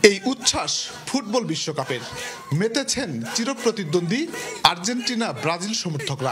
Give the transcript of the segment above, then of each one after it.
এই উচ্ছ্বাস ফুটবল বিশ্বকাপের মেতেছেন চিরপ্রতিদ্বন্দ্বী আর্জেন্টিনা ব্রাজিল সমর্থকরা।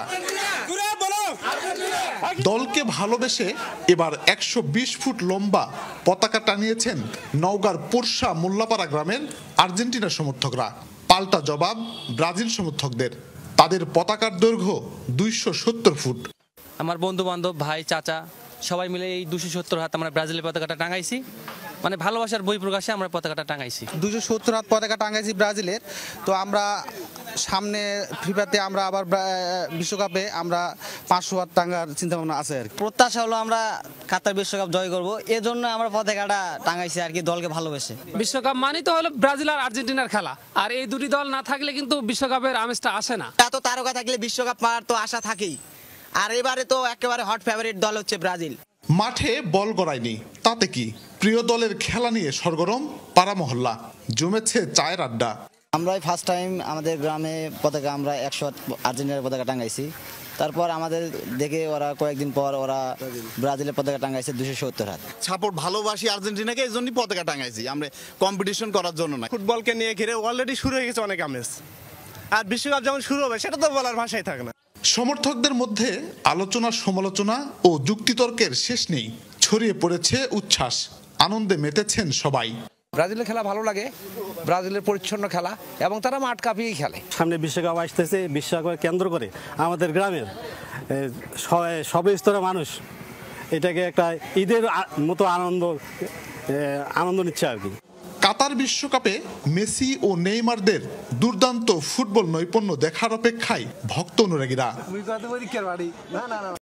দলকে ভালোবেসে এবার ১২০ ফুট লম্বা পতাকা টানিয়েছেন নওগাঁর পোরশা মোল্লাপাড়া গ্রামের আর্জেন্টিনা সমর্থকরা। পাল্টা জবাব ব্রাজিল সমর্থকদের, তাদের পতাকার দৈর্ঘ্য ২৭০ ফুট। আমার বন্ধু বান্ধব ভাই চাচা সবাই মিলে এই ২৭০ হাত আমরা ব্রাজিলের পতাকাটা টাঙাইছি, মানে ভালোবাসার বই প্রকাশে আমরা পতাকাটা টাঙাইছি। ২৭০ হাত পতাকা টাঙাইছি ব্রাজিলের। তো আমরা সামনে ফিফাতে আমরা আবার বিশ্বকাপে আমরা ৫০০ হাত টাঙ্গার চিন্তা ভাবনা আছে আর কি। প্রত্যাশা হলো আমরা কাতার বিশ্বকাপ জয় করব, এজন্য আমরা পতাকাটা টাঙাইছি আর কি, দলকে ভালোবেসে। বিশ্বকাপ মানে তো হলো ব্রাজিল আর আর্জেন্টিনার খেলা, আর এই দুটি দল না থাকলে কিন্তু বিশ্বকাপের আমেজটা আসে না। এত তারকা থাকলে বিশ্বকাপ পাওয়ার তো আশা থাকেই, আর এবারে তো একেবারে হট ফেভারিট দল হচ্ছে ব্রাজিল। মাঠে বল গড়ায়নি, তাতে কি? প্রিয় দলের খেলা নিয়ে সরগরম পাড়া মহল্লা, জমেছে চায়ের আড্ডা। আমরাই ফার্স্ট টাইম আমাদের গ্রামে পতাকা আমরা ১০০ আর্জেন্টিনার পতাকা টাঙাইছি। তারপর আমাদের দেখে ওরা কয়েকদিন পর ওরা ব্রাজিলের পতাকা টাঙাইছে ২৭০ হাত। সাপোর্ট ভালোবাসি আর্জেন্টিনাকে, এই জন্যই পতাকা টাঙাইছি, আমরা কম্পিটিশন করার জন্য না। ফুটবলকে নিয়ে ঘিরে অলরেডি শুরু হয়ে গেছে অনেক আমেজ, আর বিশ্বকাপ যখন শুরু হবে সেটা তো বলার ভাষাই থাকে না। সমর্থকদের মধ্যে আলোচনা সমালোচনা ও যুক্তিতর্কের শেষ নেই, ছড়িয়ে পড়েছে উচ্ছ্বাস, আনন্দে মেতেছেন সবাই। ব্রাজিলের খেলা ভালো লাগে, ব্রাজিলের পরিচ্ছন্ন খেলা এবং তারা মাঠ কাঁপিয়েই খেলে। সামনে বিশ্বকাপ আসতেছে, বিশ্বকাপকে কেন্দ্র করে আমাদের গ্রামের সব স্তরের মানুষ এটাকে একটা ঈদের মতো আনন্দ নিচ্ছে আর কি। কাতার বিশ্বকাপে মেসি ও নেইমারদের দুর্দান্ত ফুটবল নৈপুণ্য দেখার অপেক্ষায় ভক্ত অনুরাগীরা।